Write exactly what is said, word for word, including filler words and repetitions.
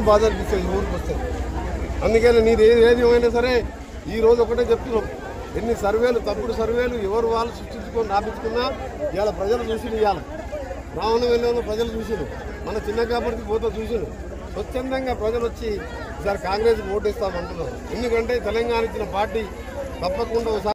బాధ అనిపిస్తుంది ఊరికి వస్తే. అందుకని నీది ఏది ఏది ఏమైనా సరే ఈరోజు ఒకటే చెప్తున్నాం, ఎన్ని సర్వేలు తప్పుడు సర్వేలు ఎవరు వాళ్ళు సృష్టించుకొని రాపించుకున్నా ఇవాళ ప్రజలు చూసి ఇవాళ రావణ వెళ్ళిన ప్రజలు చూసిరు, మన చిన్న కాబట్టి పోతే చూసిరు. స్వచ్ఛందంగా ప్రజలు వచ్చి ఈసారి కాంగ్రెస్కి ఓటేస్తామంటున్నారు. ఎందుకంటే తెలంగాణ ఇచ్చిన పార్టీ తప్పకుండా